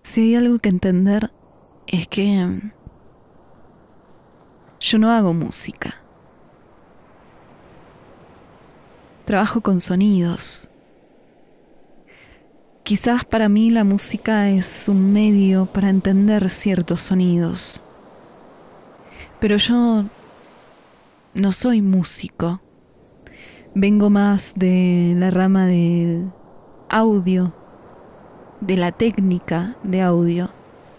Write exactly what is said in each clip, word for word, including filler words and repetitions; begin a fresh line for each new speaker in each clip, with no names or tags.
Si hay algo que entender es que yo no hago música. Trabajo con sonidos. Quizás para mí la música es un medio para entender ciertos sonidos. Pero yo no soy músico. Vengo más de la rama del audio, de la técnica de audio,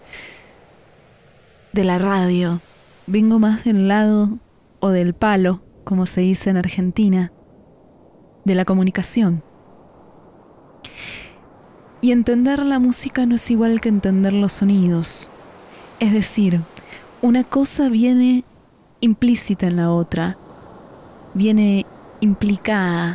de la radio. Vengo más del lado o del palo, como se dice en Argentina, de la comunicación. Y entender la música no es igual que entender los sonidos. Es decir, una cosa viene implícita en la otra, viene implicada.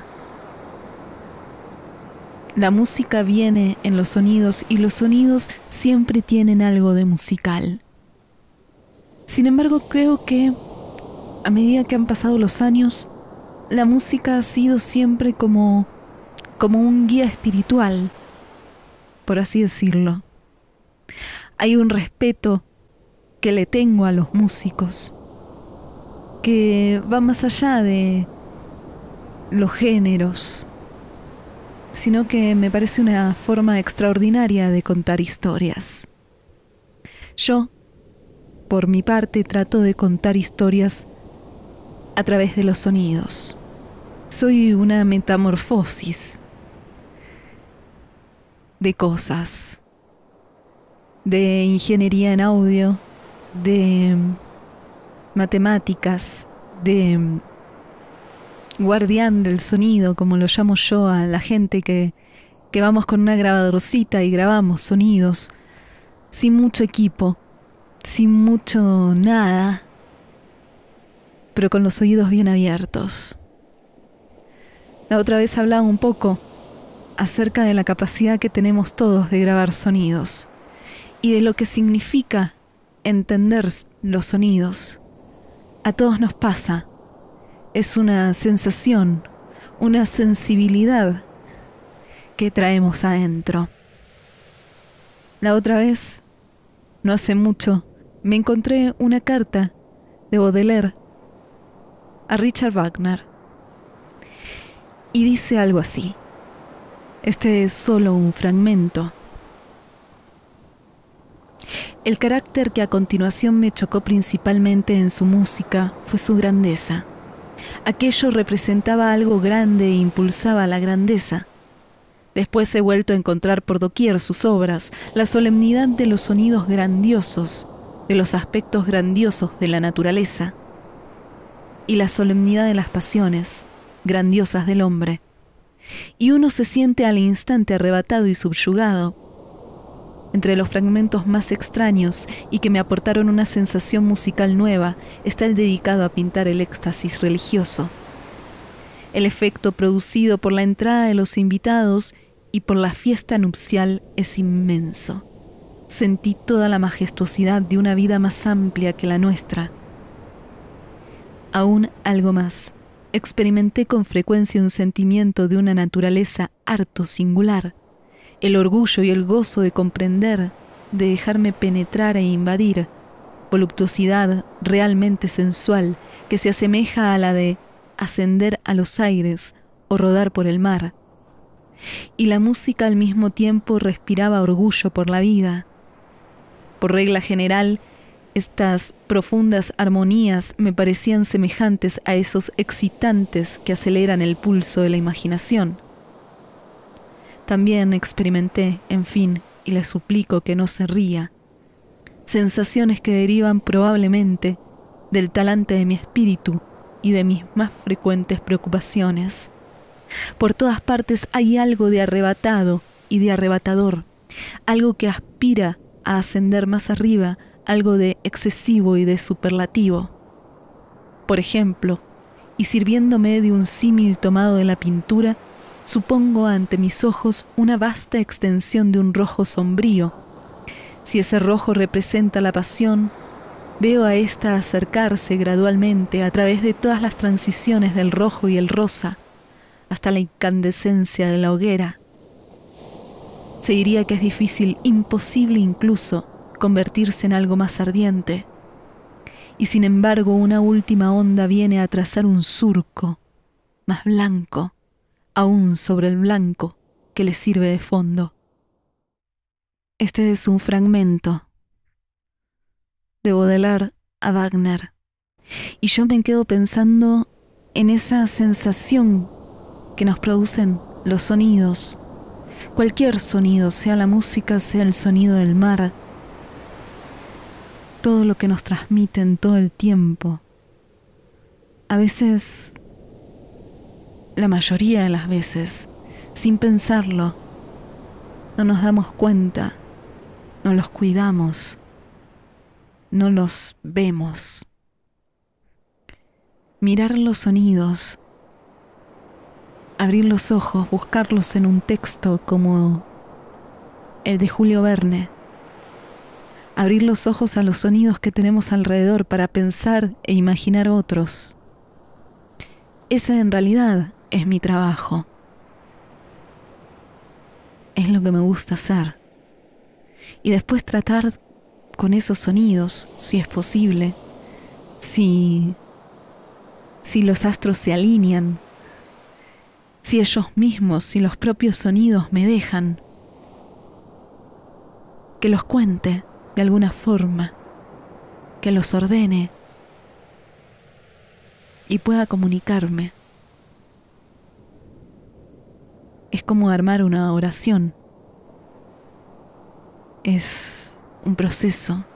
La música viene en los sonidos y los sonidos siempre tienen algo de musical. Sin embargo, creo que a medida que han pasado los años, la música ha sido siempre como, como un guía espiritual, por así decirlo. Hay un respeto que le tengo a los músicos, que va más allá de los géneros, sino que me parece una forma extraordinaria de contar historias. Yo, por mi parte, trato de contar historias a través de los sonidos. Soy una metamorfosis de cosas, de ingeniería en audio, de matemáticas, de guardián del sonido, como lo llamo yo a la gente que, que vamos con una grabadorcita y grabamos sonidos sin mucho equipo, sin mucho nada, pero con los oídos bien abiertos. La otra vez hablaba un poco acerca de la capacidad que tenemos todos de grabar sonidos y de lo que significa entender los sonidos. A todos nos pasa. Es una sensación, una sensibilidad que traemos adentro. La otra vez, no hace mucho, me encontré una carta de Baudelaire a Richard Wagner. Y dice algo así. Este es solo un fragmento. El carácter que a continuación me chocó principalmente en su música fue su grandeza. Aquello representaba algo grande e impulsaba la grandeza. Después he vuelto a encontrar por doquier sus obras, la solemnidad de los sonidos grandiosos, de los aspectos grandiosos de la naturaleza, y la solemnidad de las pasiones grandiosas del hombre. Y uno se siente al instante arrebatado y subyugado. Entre los fragmentos más extraños y que me aportaron una sensación musical nueva está el dedicado a pintar el éxtasis religioso. El efecto producido por la entrada de los invitados y por la fiesta nupcial es inmenso. Sentí toda la majestuosidad de una vida más amplia que la nuestra. Aún algo más. Experimenté con frecuencia un sentimiento de una naturaleza harto singular. El orgullo y el gozo de comprender, de dejarme penetrar e invadir, voluptuosidad realmente sensual que se asemeja a la de ascender a los aires o rodar por el mar. Y la música al mismo tiempo respiraba orgullo por la vida. Por regla general, estas profundas armonías me parecían semejantes a esos excitantes que aceleran el pulso de la imaginación. También experimenté, en fin, y le suplico que no se ría, sensaciones que derivan probablemente del talante de mi espíritu y de mis más frecuentes preocupaciones. Por todas partes hay algo de arrebatado y de arrebatador, algo que aspira a ascender más arriba, algo de excesivo y de superlativo. Por ejemplo, y sirviéndome de un símil tomado de la pintura, supongo ante mis ojos una vasta extensión de un rojo sombrío. Si ese rojo representa la pasión, veo a ésta acercarse gradualmente a través de todas las transiciones del rojo y el rosa, hasta la incandescencia de la hoguera. Se diría que es difícil, imposible incluso, convertirse en algo más ardiente. Y sin embargo, una última onda viene a trazar un surco, más blanco, aún sobre el blanco que le sirve de fondo. Este es un fragmento de Baudelaire a Wagner. Y yo me quedo pensando en esa sensación que nos producen los sonidos. Cualquier sonido, sea la música, sea el sonido del mar. Todo lo que nos transmiten todo el tiempo. A veces, la mayoría de las veces, sin pensarlo, no nos damos cuenta, no los cuidamos, no los vemos. Mirar los sonidos, abrir los ojos, buscarlos en un texto como el de Julio Verne, abrir los ojos a los sonidos que tenemos alrededor para pensar e imaginar otros. Ese en realidad es mi trabajo. Es lo que me gusta hacer. Y después tratar con esos sonidos, si es posible, si, si los astros se alinean, si ellos mismos, si los propios sonidos me dejan, que los cuente de alguna forma, que los ordene y pueda comunicarme. Es como armar una oración. Es un proceso.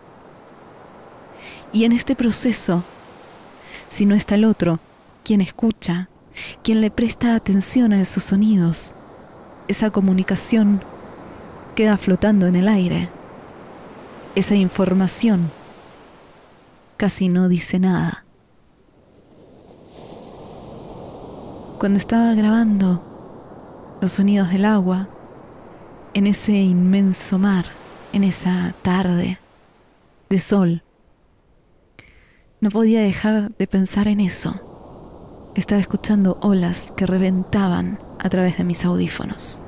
Y en este proceso, si no está el otro, quien escucha, quien le presta atención a esos sonidos, esa comunicación queda flotando en el aire. Esa información casi no dice nada. Cuando estaba grabando los sonidos del agua, en ese inmenso mar, en esa tarde de sol, no podía dejar de pensar en eso. Estaba escuchando olas que reventaban a través de mis audífonos.